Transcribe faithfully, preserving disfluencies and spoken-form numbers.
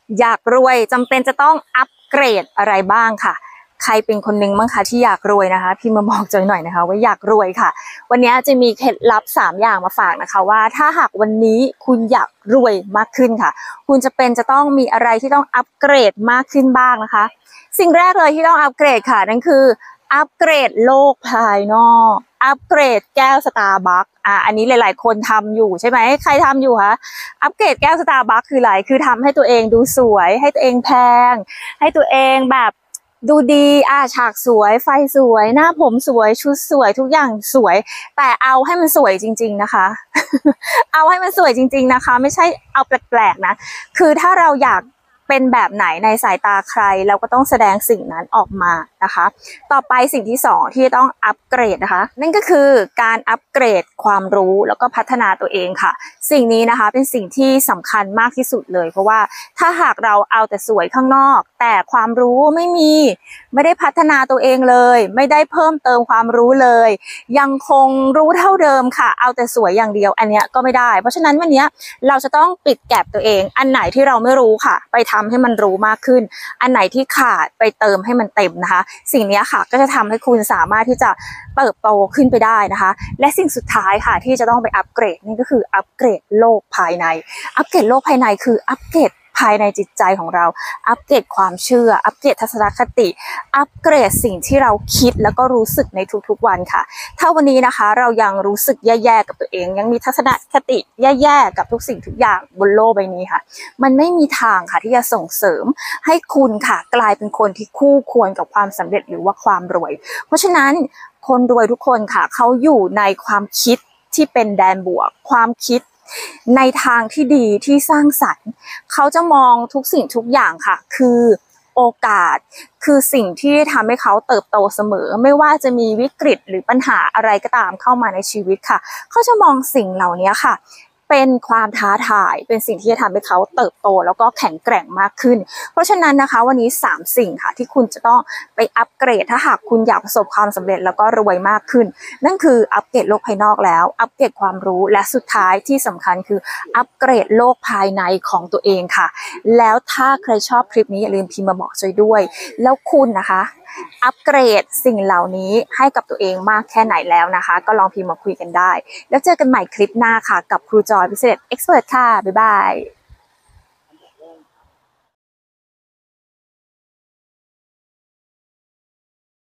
อยากรวยจำเป็นจะต้องอัปเกรดอะไรบ้างค่ะใครเป็นคนหนึ่งบ้างคะที่อยากรวยนะคะพี่มาบอกจอยหน่อยนะคะว่าอยากรวยค่ะวันนี้จะมีเคล็ดลับสามอย่างมาฝากนะคะว่าถ้าหากวันนี้คุณอยากรวยมากขึ้นค่ะคุณจะเป็นจะต้องมีอะไรที่ต้องอัปเกรดมากขึ้นบ้างนะคะสิ่งแรกเลยที่ต้องอัปเกรดค่ะนั่นคืออัปเกรดโลกภายนอกอัปเกรดแก้วสตาร์บัคอ่ะอันนี้หลายๆคนทำอยู่ใช่ไหมใครทำอยู่คะอัปเกรดแก้วสตาร์บัคคืออะไรคือทำให้ตัวเองดูสวยให้ตัวเองแพงให้ตัวเองแบบดูดีอ่ะฉากสวยไฟสวยหน้าผมสวยชุดสวยทุกอย่างสวยแต่เอาให้มันสวยจริงๆนะคะ เอาให้มันสวยจริงๆนะคะไม่ใช่เอาแปลกๆนะคือถ้าเราอยากเป็นแบบไหนในสายตาใครเราก็ต้องแสดงสิ่งนั้นออกมานะคะต่อไปสิ่งที่สองที่ต้องอัปเกรดนะคะนั่นก็คือการอัปเกรดความรู้แล้วก็พัฒนาตัวเองค่ะสิ่งนี้นะคะเป็นสิ่งที่สำคัญมากที่สุดเลยเพราะว่าถ้าหากเราเอาแต่สวยข้างนอกแต่ความรู้ไม่มีไม่ได้พัฒนาตัวเองเลยไม่ได้เพิ่มเติมความรู้เลยยังคงรู้เท่าเดิมค่ะเอาแต่สวยอย่างเดียวอันเนี้ยก็ไม่ได้เพราะฉะนั้นวันนี้เราจะต้องปิดแก็บตัวเองอันไหนที่เราไม่รู้ค่ะไปทำให้มันรู้มากขึ้นอันไหนที่ขาดไปเติมให้มันเต็มนะคะสิ่งนี้ค่ะก็จะทำให้คุณสามารถที่จะเติบโตขึ้นไปได้นะคะและสิ่งสุดท้ายค่ะที่จะต้องไปอัปเกรดนี่ก็คืออัปเกรดโลกภายในอัปเกรดโลกภายในคืออัปเกรดภายในจิตใจของเราอัปเกรดความเชื่ออัปเกรดทัศนคติอัปเกรดสิ่งที่เราคิดแล้วก็รู้สึกในทุกๆวันค่ะถ้าวันนี้นะคะเรายังรู้สึกแย่ๆกับตัวเองยังมีทัศนคติแย่ๆกับทุกสิ่งทุกอย่างบนโลกใบนี้ค่ะมันไม่มีทางค่ะที่จะส่งเสริมให้คุณค่ะกลายเป็นคนที่คู่ควรกับความสำเร็จหรือว่าความรวยเพราะฉะนั้นคนรวยทุกคนค่ะเขาอยู่ในความคิดที่เป็นแดนบวกความคิดในทางที่ดีที่สร้างสรรค์เขาจะมองทุกสิ่งทุกอย่างค่ะคือโอกาสคือสิ่งที่ทำให้เขาเติบโตเสมอไม่ว่าจะมีวิกฤตหรือปัญหาอะไรก็ตามเข้ามาในชีวิตค่ะเขาจะมองสิ่งเหล่านี้ค่ะเป็นความท้าทายเป็นสิ่งที่จะทำให้เขาเติบโตแล้วก็แข็งแกร่งมากขึ้นเพราะฉะนั้นนะคะวันนี้สามสิ่งค่ะที่คุณจะต้องไปอัปเกรดถ้าหากคุณอยากประสบความสำเร็จแล้วก็รวยมากขึ้นนั่นคืออัปเกรดโลกภายนอกแล้วอัปเกรดความรู้และสุดท้ายที่สำคัญคืออัปเกรดโลกภายในของตัวเองค่ะแล้วถ้าใครชอบคลิปนี้อย่าลืมพิมพ์มาบอกจอยด้วยแล้วคุณนะคะอัปเกรดสิ่งเหล่านี้ให้กับตัวเองมากแค่ไหนแล้วนะคะก็ลองพิมพ์มาคุยกันได้แล้วเจอกันใหม่คลิปหน้าค่ะกับครูจอยพิเศษ Expert ค่ะบ๊ายบาย